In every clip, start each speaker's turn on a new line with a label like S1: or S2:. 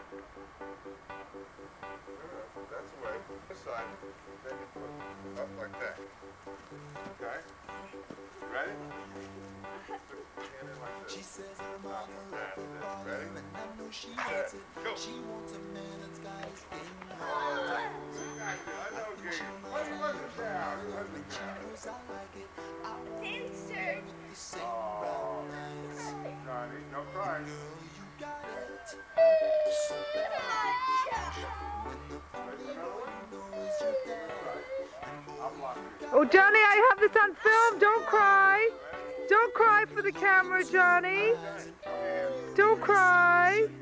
S1: That's the way. This side, then you put up like that. Okay? Ready? Put your hand in like this.
S2: She says I'm on a level
S1: Ready?
S2: and I know she hates it.
S1: Go.
S2: She wants a man that's got his game
S1: Oh,
S2: right.
S1: exactly. I know, Gabe. Put your legs down. Legs
S2: She
S1: down.
S2: knows I like it. I want
S3: Sister.
S2: with the same brown eyes.
S1: Johnny, no crying.
S2: Girl, you got it. So bad. When the only one you know is your dad. And boy,
S1: I'm blocking.
S4: Oh, Johnny, I have this on film. Don't cry. Don't cry for the camera, Johnny. Don't cry.
S1: Ready,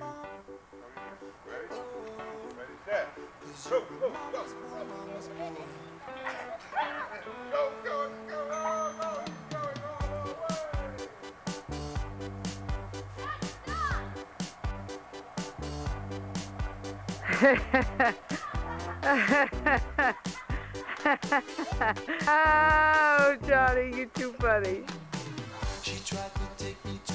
S1: set. Go, go, go. Go, go, go,
S4: Oh, Johnny, you're too funny.
S2: she tried to take me